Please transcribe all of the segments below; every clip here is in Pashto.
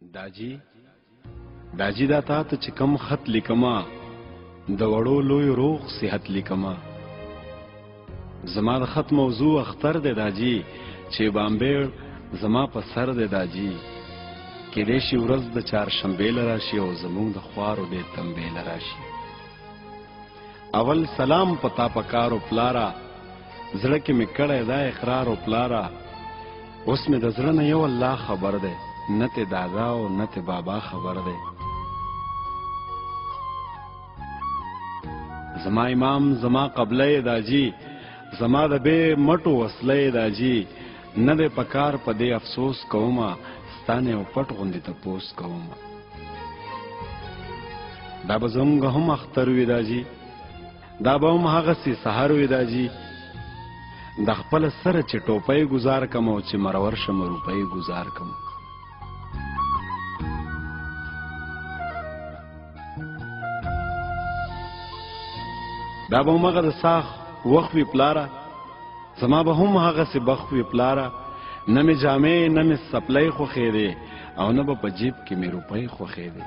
داجی دا تا ته چې کم خط لیکما د وړو لوی روغ صحت لیکما زما د خط موضوع اختر دی داجی چې بامبیر زما په سر دی داجی کېدای شي ورځ د چهارشنبې لراشي او زمونږ د خوارو د تنبې لراشي اول سلام پتا پکارو پلارا زړه کې مې کړی دا اقرار او پلارا اوس مې د زړه نه یو الله خبر دی نه ته دادا او نه ته بابا خبر دی زما امام زما قبله داجی زما د به مټو وصله داجی نه د پکار په دې افسوس کوما ستانه او پټ غوندې ته پوس کوما دا به زموږ هم اختر وي داجی دا به هم هغه سي سحر وي داجی د خپل سره چې ټوپۍ گزار کم او چې مرور شم روپۍ گزار کم دا به هم هغه د ساخ وخت وي پلاره زما به هم هغه سي بخت وي پلاره نه مې جامې نه مې سپلی خوښې دی او نه به په جیب کې مې روپۍ خوښې دی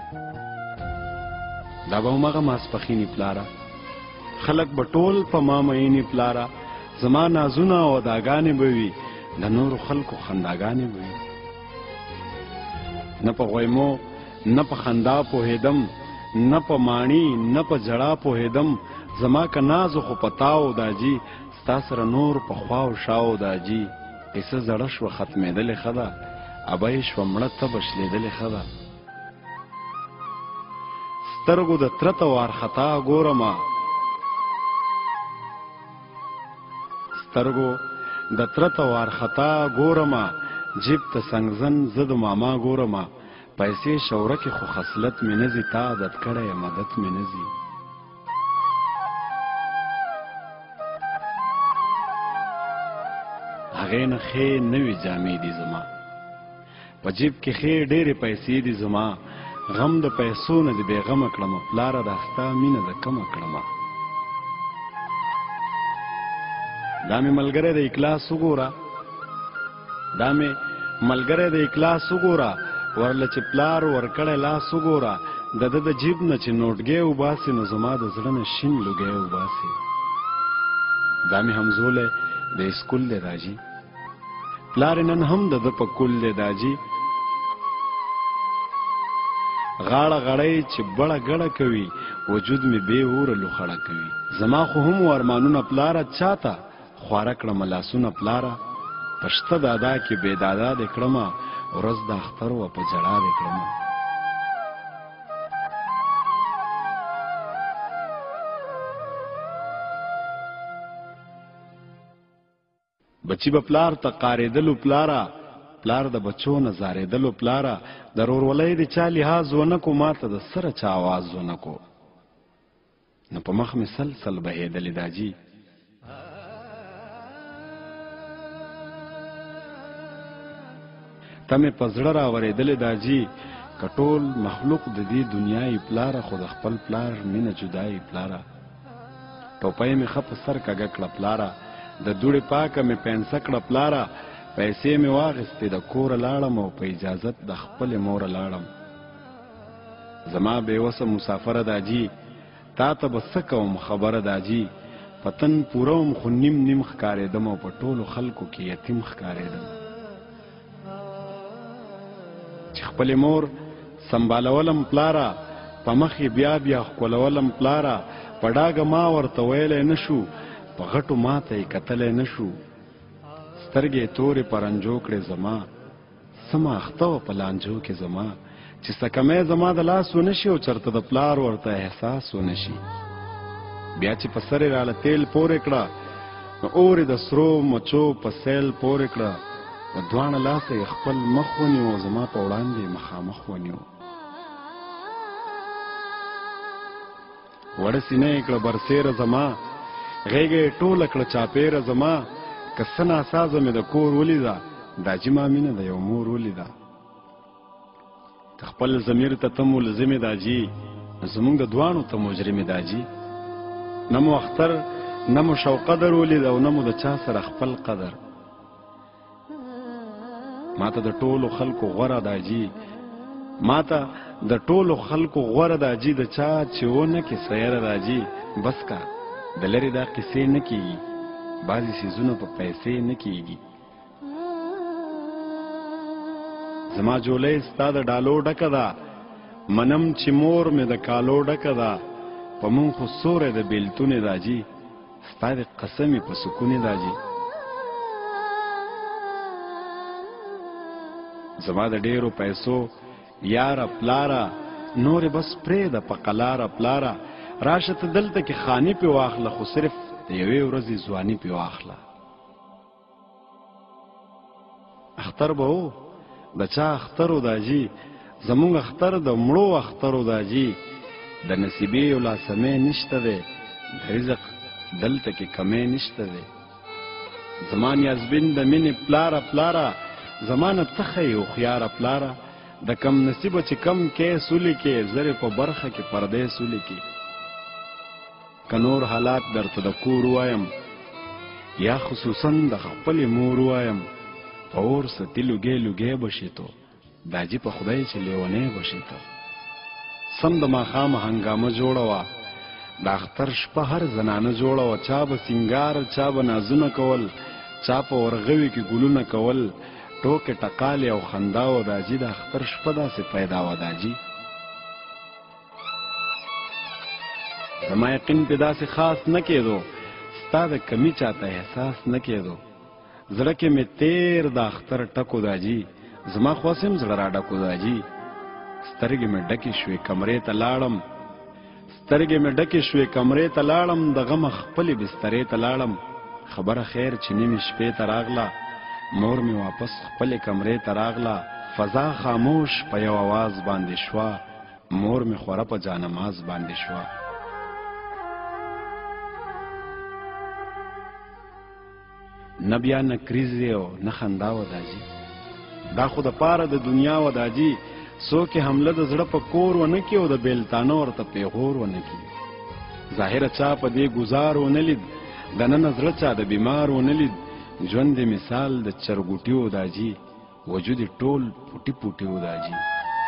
دا به هم هغه ماسپښینې پلاره خلک به ټول په ما مینې پلاره زما نازونه او اداګانې به وي د نورو خلکو خنداګانې به وي نه په غویمو نه په خندا پوهېدم نه په ماڼي نه په ژړا پوهېدم زما که نازو خو پتاو داجی ستا سره نور په خواو شاو داجی قصه زړه شوه ختمېدلې ښه ده ابۍ شوه مړه تبه شلېدلې ښه ده سترګو د تره ته وارخطا ګورمه سترګو د تره ته وارخطا ګورمه جیب ته سنګزن زه د ماما ګورمه پیسې شوره کې خو خصلت مې نه ځي تا عادت کړی مدد مې نه ځي هغې نه ښې نوې جامې دي زما په جیب کې ښې ډېرې پیسې دي زما غم د پیسو نه دې بېغمه کړمه پلاره دا ستا مینه د کمه کړمه دا مې ملګری د اکلاس وګوره دا مې ملګری د اکلاس وګوره ورله چې پلار ورکړی لاس وګوره د ده د جیب نه چې نوټګی وباسي نو زما د زړه نه شین لوګی وباسي دا مې همزولی د اسکول دی داجی پلار نن هم د ده په کول دی داجی غاړه غړی چې بړه ګړه کوي وجود مې بې اوره لوخړه کوي زما خو هم ارمانونه پلاره چاته خواره کړمه لاسونه پلاره په شته دادا کې بې دادا دې کړمه ورځ د اختر وه په ژړا دې کړمه بچی به پلار ته قارېدلو پلاره پلار د بچو نه زارېدلو پلاره د ورورولۍ د چا لحاظ ونه کو ما ته د سره چا آواز ونه کو نو په مخ مې سلسل بهېدلې داجي ته مې په زړه راورېدلې داجي که ټول مخلوق د دې دنیای پلاره خو د خپل پلار مینه جدایي پلاره ټوپۍ مې ښه په سر کږه کړه پلاره د دوړې پاکه مې پینسه کړه پلاره پیسې مې واخیستې د کوره لاړم او په اجازت د خپلې موره لاړم زما بېوسه مسافره داجي تا ته به څه کوم خبره داجي په تن پوره وم خو نیم نیم ښکارېدم او په ټولو خلکو کې یتیم ښکارېدم چې خپلې مور سنبالولم پلاره په مخ یې بیا بیا ښکلولم پلاره په ډاګه ما ورته ویلی نه شو په غټو ماته یې کتلی نه شو سترګې تورې پرنجو کړې زما سمه اخته وه په لانجو کې زما چې سکمی زما د لاس ونه شي او چېرته د پلار ورته احساس ونه شي بیا چې په سر یې راله تیل پورې کړه نو اور د سرو مچو په سیل پورې کړه په دواړه لاسه یې خپل مخ ونیو او زما په وړاندې یې مخامخ ونیو وړه سینه یې کړه برسېره زما غیږه یې ټوله کړه چاپېره زما که څه ناسازه مې د کور ولیده داجي ما مینه د یو مور ولیده که خپل ضمیر ته ته ملزمې داجي زمونږ د دواړو ته مجرمې داجي نه مو اختر نه مو شوقدر ولید او نه مو د چا سره خپل قدر ما ته د ټولو خلکو غوره داجي ما ته د ټولو خلکو غوره دا جی د چا چې ونه کې سیره راځي بس کا د لرې دا قصې نه کېږي بعضې څیزونه په پیسې نه کېږي زما جولۍ ستا د ډالو ډکه ده منم چې مور مې د کالو ډکه ده په مونږ خو سوری د بېلتونې راځي ستا د قسمې په سکونې راځي زما د ډېرو پیسو یاره پلاره نورې بس پرېږده په قلاره پلاره راشه ته دلته کې خاني پې واخله خو صرف د یوې ورځې ځواني پې واخله اختر به و د چا اختر و دا جي زمونږ اختر د مړو اختر و دا جي د نصیبې یو لاسمی نشته دی د رزق دلته کې کمی نشته دی زما نیازبین د مینې پلاره پلاره زما نه تخه یې هوښیاره پلاره د کم نصیبه چې کم کې سولې کې زرې په برخه کې پردې سولې کې که نور حالات درته د کور وایم یا خصوصا د خپلې مور وایم په اور ستی لوګې لوګې بشي تو دا جي په خدای چې لیونی بشي تو سم د ماښامه هنګامه جوړه وه د اختر شپه هر زنانه جوړه وه چا به سینګار چا به نازونه کول چا په ورغوي کې ګلونه کول ټوکې ټقالې او خندا وه دا جي د اختر شپه داسې پیدا وه دا جي زما یقین پې داسې خاص نه کېدو ستا د کمی چاته احساس نه کېدو زړه کې مې تیر د اختر ټکو دا جي زما خواسم زړه را ډکو دا جي سترګې مې ډکې شوې کمرې ته لاړم سترګې مې ډکې شوې کمرې ته لاړم د غمه خپلې بسترې ته لاړم خبره خیر چې نیمې شپې ته راغله مور مې واپس خپلې کمرې ته راغله فضا خاموش په یو اواز باندې شوه مور مې خوره په جانماز باندې شوه نه بیا نه کریزې او نه خندا و دا جي دا خو د پاره د دنیا و دا جي څوک یې حمله د زړه په کور ونه کړي او د بیلتانه ورته پیغور ونه کړي ظاهره چا په دې ګزار ونه لید دننه زړه چا د بیمار ونه لید ژوند مثال د چرګوټي و دا جي وجود ټول پوټي پوټي و دا جي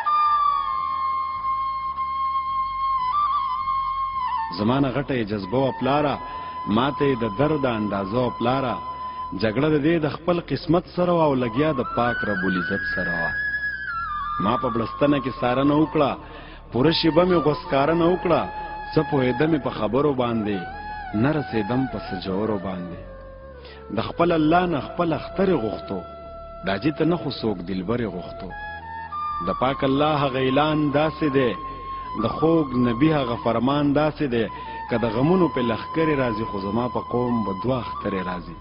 زمانه غټه جذبه و پلاره ماته د درد اندازه و پلاره جګړه د دې د خپل قسمت سره او لګیا د پاک رب العزت سره وا ما په بلستنه کې ساره نه وکړه پوره شیبه مې غوسکاره نه وکړه څه پوهېدم په خبرو باندې نه رسېدم په سجورو باندې د خپل الله نه خپل اختر غوښتو دا جې ته نه خو څوک دلبرې غوښتو د پاک الله هغه اعلان داسې دی د خوږ نبي هغه فرمان داسې دی که د غمونو په لښکرې راځي خو زما په قوم به دوه اخترې راځي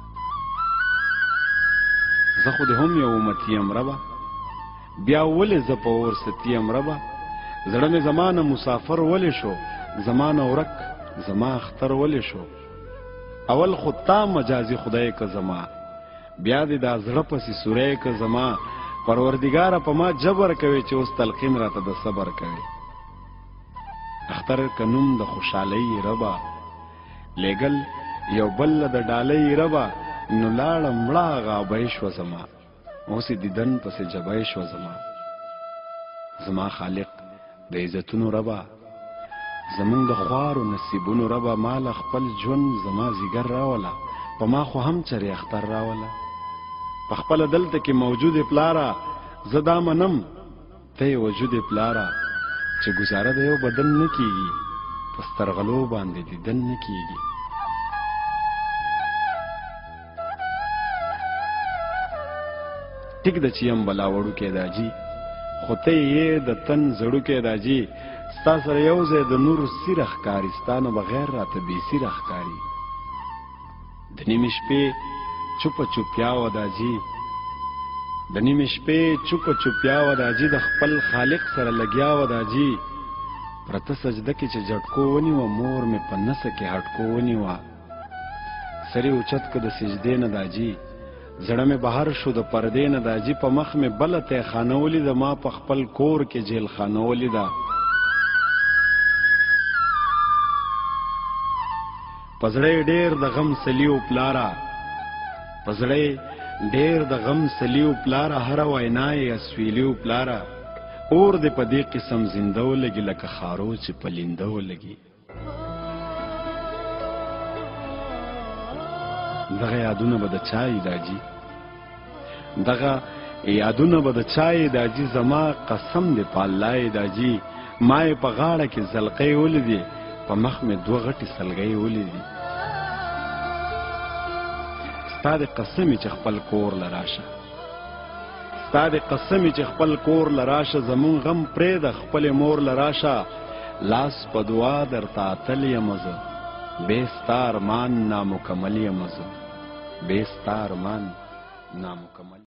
زه خو د هم یو امتی یم ربه بیا ولې زه په ورستی یم ربه زړه مې زما نه مسافر ولې شو زما نه ورک زما اختر ولې شو اول خو تا مجازي خدای که زما بیا دې دا زړه پسې سوری که زما پروردګاره په ما جبر کوي چې اوس تلقین راته د صبر کوي اختر که نوم د خوشحالۍ ربه لیږل یو بل د ډالۍ ربه نو لاړه مړه غابۍ شوه زما اوس یې دیدن پسې جبۍ شوه زما خالق د عزتونو ربه زمونږ د خوارو نصیبونو ربه مال خپل ژوند زما زیګر راوله په ما خو هم چرې اختر راوله په خپله دلته کې موجود پلاره زه دا منم ته یې وجود پلاره چې ګزاره د یو بدن نه کیږي په سترغلو باندې دیدن نه کیږي ټیک د چې یم بلا وړوکی دا جي خو ته یې د تن زړوکی دا جي ستا سره یو ځای د نور سیره ښکاري ستا نه بغیر راته بې سیره ښکاري د نیمې شپې چوپه چوپیا وه دا جي د نیمې شپې چوپه چوپیا وه دا جي د خپل خالق سره لګیا وه دا جي پرته سجده کې چې جټکو ونیوه مور مې په نسه کې هټکو ونیوه سرې اوچت که د سجدې نه دا جي زړه مې بهر شو د پردې نه دا جي په مخ مې بله تیخانه ولیده ما په خپل کور کې جیل خانه ولیده په زړه یې ډېر د غم سلیو پلاره په زړه یې ډېر د غم سلیو پلاره هره وینا یې اسویلیو پلاره اور دې په دې قسم زنده ولګي لکه خارو چې په لینده ولګي. دغه یادونه به د چای داجي، دغه یادونه به د چای داجي، زما قسم دې په الله داجي. ما یې په غاړه کې زلقې ولیدې، په مخ مې دوه غټې سلګۍ ولیدې. ستا د قسمې چې خپل کور لراشه، ستا د قسمې چې خپل کور لراشه، زمون غم پرېږده خپلې مور لراشه. لاس په دعا درته اتل یم زه، بې ستا ارمان نامکمل یم زه، بې ستا ارمان نامکمل.